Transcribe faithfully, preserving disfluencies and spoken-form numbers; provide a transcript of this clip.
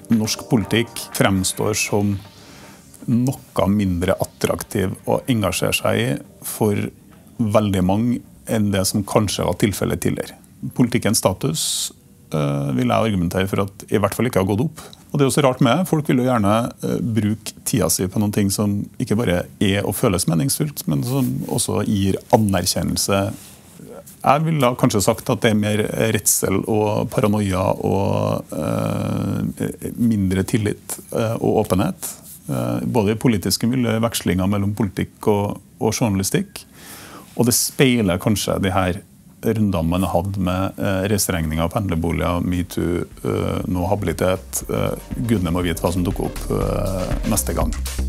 norsk politikk fremstår som noe mindre attraktiv å engasjere seg i for veldig mange enn det som kanskje var tilfellet tidligere. Politikkens status uh, vil jeg argumentere for at i hvert fall ikke har gått opp. Og det er også rart med, folk vil jo gjerne uh, bruke tida si på noen ting som ikke bare er og føles meningsfullt, men som også gir anerkjennelse. Jeg ville da kanskje sagt at det er mer redsel og paranoia og uh, mindre tillit uh, og åpenhet. Uh, både i politiske miljøer, vekslinger mellom politikk og, og journalistikk. Og det speiler kanskje de her rundene man har hatt med uh, reiseregninger, pendlerboliger, MeToo, uh, nå habilitet. Uh, Gudene må vite hva som dukker opp uh, neste gang.